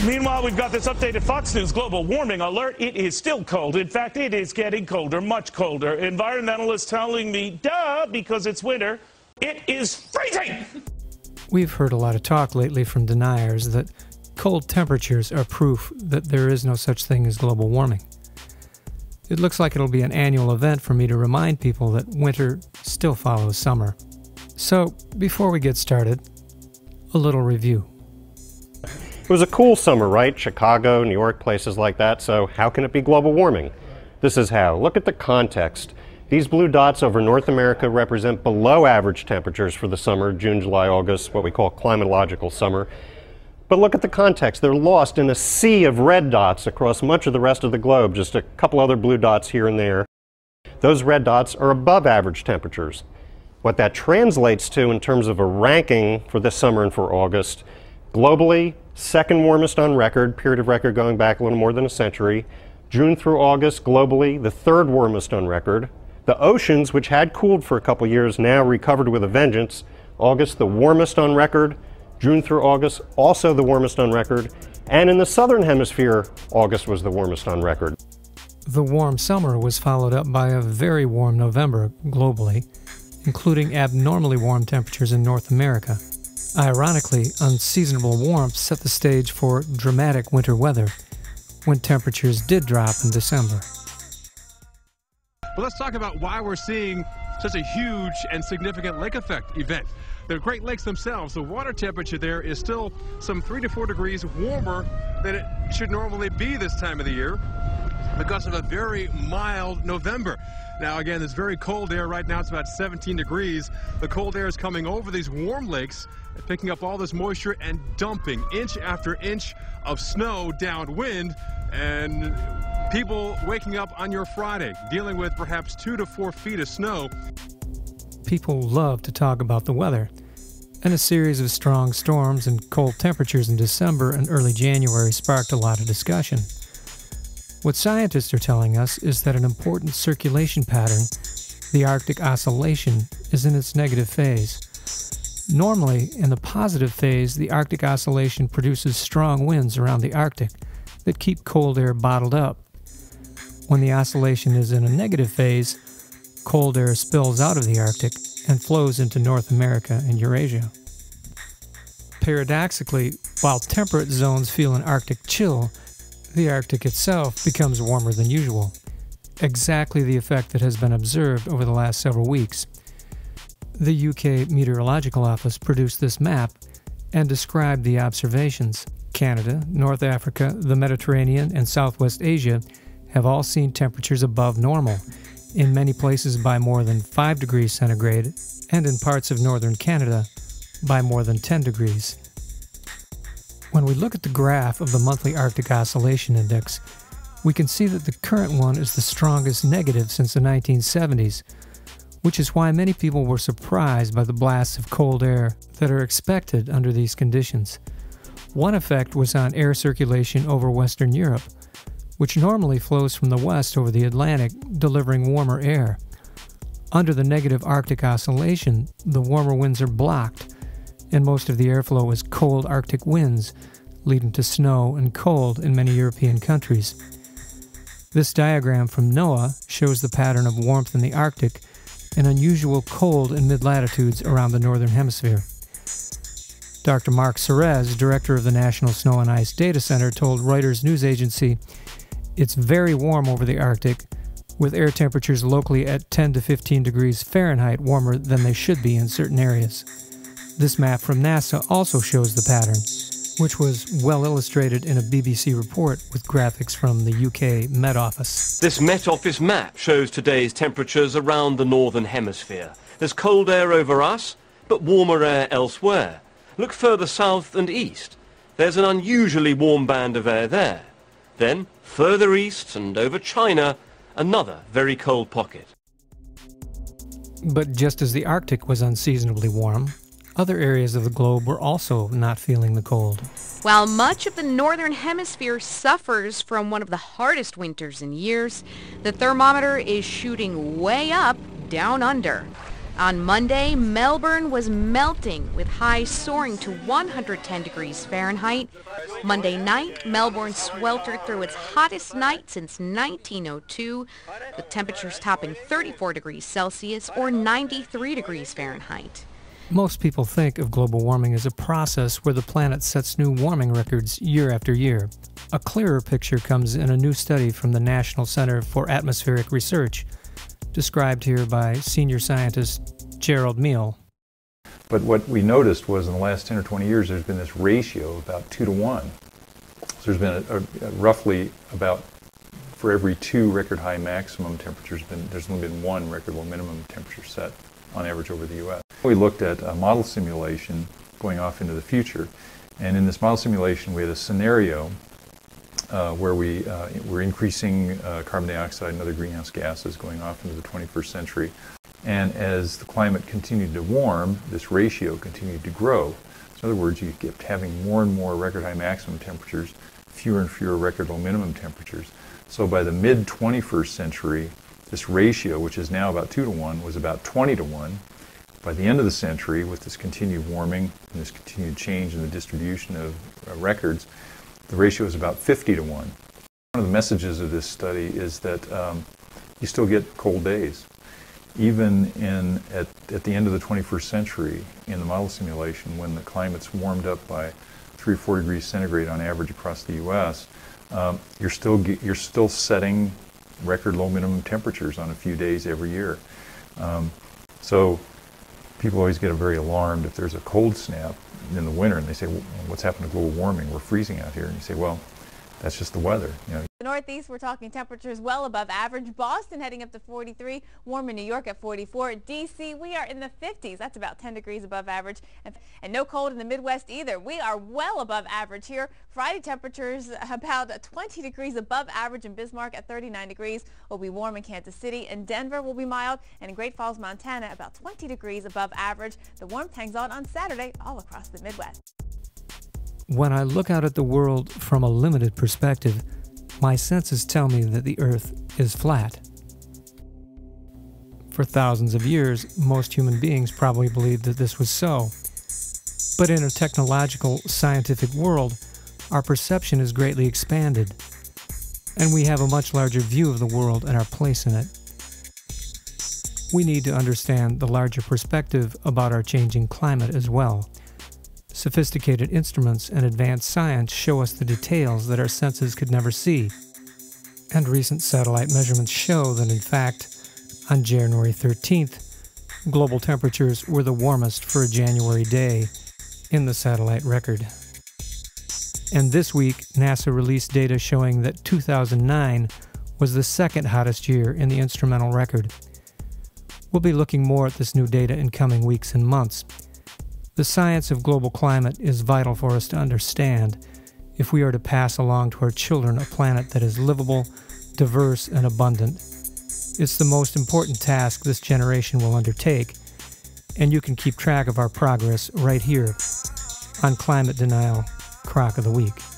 Meanwhile, we've got this updated Fox News global warming alert. It is still cold. In fact, it is getting colder, much colder. Environmentalists telling me, duh, because it's winter, it is freezing. We've heard a lot of talk lately from deniers that cold temperatures are proof that there is no such thing as global warming. It looks like it'll be an annual event for me to remind people that winter still follows summer. So, before we get started, a little review. It was a cool summer, right? Chicago, New York, places like that. So how can it be global warming? This is how. Look at the context. These blue dots over North America represent below average temperatures for the summer, June, July, August, what we call climatological summer. But look at the context. They're lost in a sea of red dots across much of the rest of the globe, just a couple other blue dots here and there. Those red dots are above average temperatures. What that translates to in terms of a ranking for this summer and for August, globally, second warmest on record, period of record going back a little more than a century. June through August, globally, the third warmest on record. The oceans, which had cooled for a couple years, now recovered with a vengeance. August, the warmest on record. June through August, also the warmest on record. And in the southern hemisphere, August was the warmest on record. The warm summer was followed up by a very warm November globally, including abnormally warm temperatures in North America. Ironically, unseasonable warmth set the stage for dramatic winter weather when temperatures did drop in December. Well, let's talk about why we're seeing such a huge and significant lake effect event. The Great Lakes themselves, the water temperature there is still some 3 to 4 degrees warmer than it should normally be this time of the year because of a very mild November. Now, again, it's very cold air right now. It's about 17 degrees. The cold air is coming over these warm lakes, picking up all this moisture and dumping inch after inch of snow downwind, and people waking up on your Friday dealing with perhaps 2 to 4 feet of snow. People love to talk about the weather, and a series of strong storms and cold temperatures in December and early January sparked a lot of discussion. What scientists are telling us is that an important circulation pattern, the Arctic Oscillation, is in its negative phase. Normally, in the positive phase, the Arctic Oscillation produces strong winds around the Arctic that keep cold air bottled up. When the oscillation is in a negative phase, cold air spills out of the Arctic and flows into North America and Eurasia. Paradoxically, while temperate zones feel an Arctic chill, the Arctic itself becomes warmer than usual, exactly the effect that has been observed over the last several weeks. The UK Meteorological Office produced this map and described the observations. Canada, North Africa, the Mediterranean, and Southwest Asia have all seen temperatures above normal, in many places by more than 5 degrees centigrade, and in parts of northern Canada by more than 10 degrees. When we look at the graph of the monthly Arctic Oscillation Index, we can see that the current one is the strongest negative since the 1970s, which is why many people were surprised by the blasts of cold air that are expected under these conditions. One effect was on air circulation over Western Europe, which normally flows from the west over the Atlantic, delivering warmer air. Under the negative Arctic Oscillation, the warmer winds are blocked, and most of the airflow is cold Arctic winds, leading to snow and cold in many European countries. This diagram from NOAA shows the pattern of warmth in the Arctic and unusual cold in mid-latitudes around the northern hemisphere. Dr. Mark Serez, director of the National Snow and Ice Data Center, told Reuters news agency, "It's very warm over the Arctic, with air temperatures locally at 10 to 15 degrees Fahrenheit warmer than they should be in certain areas." This map from NASA also shows the pattern, which was well illustrated in a BBC report with graphics from the UK Met Office. This Met Office map shows today's temperatures around the northern hemisphere. There's cold air over us, but warmer air elsewhere. Look further south and east. There's an unusually warm band of air there. Then, further east and over China, another very cold pocket. But just as the Arctic was unseasonably warm, other areas of the globe were also not feeling the cold. While much of the northern hemisphere suffers from one of the hardest winters in years, the thermometer is shooting way up down under. On Monday, Melbourne was melting with highs soaring to 110 degrees Fahrenheit. Monday night, Melbourne sweltered through its hottest night since 1902, with temperatures topping 34 degrees Celsius or 93 degrees Fahrenheit. Most people think of global warming as a process where the planet sets new warming records year after year. A clearer picture comes in a new study from the National Center for Atmospheric Research, described here by senior scientist Gerald Meal. But what we noticed was in the last 10 or 20 years, there's been this ratio of about 2 to 1. So there's been a roughly about, for every 2 record high maximum temperatures, there's only been 1 record low minimum temperature set on average over the U.S. We looked at a model simulation going off into the future. And in this model simulation, we had a scenario where we're increasing carbon dioxide and other greenhouse gases going off into the 21st century. And as the climate continued to warm, this ratio continued to grow. So in other words, you kept having more and more record high maximum temperatures, fewer and fewer record low minimum temperatures. So by the mid-21st century, this ratio, which is now about 2 to 1, was about 20 to 1. By the end of the century, with this continued warming and this continued change in the distribution of records, the ratio is about 50 to 1. One of the messages of this study is that you still get cold days. Even at the end of the 21st century, in the model simulation, when the climate's warmed up by 3 or 4 degrees centigrade on average across the U.S., you're still setting record low minimum temperatures on a few days every year. So people always get very alarmed if there's a cold snap in the winter and they say, well, what's happened to global warming? We're freezing out here. And you say, well, that's just the weather. You know. The Northeast, we're talking temperatures well above average. Boston heading up to 43, warm in New York at 44. D.C., we are in the 50s. That's about 10 degrees above average. And no cold in the Midwest either. We are well above average here. Friday temperatures about 20 degrees above average in Bismarck at 39 degrees. Will be warm in Kansas City, and Denver will be mild, and in Great Falls, Montana, about 20 degrees above average. The warmth hangs on Saturday all across the Midwest. When I look out at the world from a limited perspective, my senses tell me that the Earth is flat. For thousands of years, most human beings probably believed that this was so. But in a technological, scientific world, our perception is greatly expanded, and we have a much larger view of the world and our place in it. We need to understand the larger perspective about our changing climate as well. Sophisticated instruments and advanced science show us the details that our senses could never see. And recent satellite measurements show that, in fact, on January 13th, global temperatures were the warmest for a January day in the satellite record. And this week, NASA released data showing that 2009 was the second hottest year in the instrumental record. We'll be looking more at this new data in coming weeks and months. The science of global climate is vital for us to understand if we are to pass along to our children a planet that is livable, diverse, and abundant. It's the most important task this generation will undertake, and you can keep track of our progress right here on Climate Denial Crock of the Week.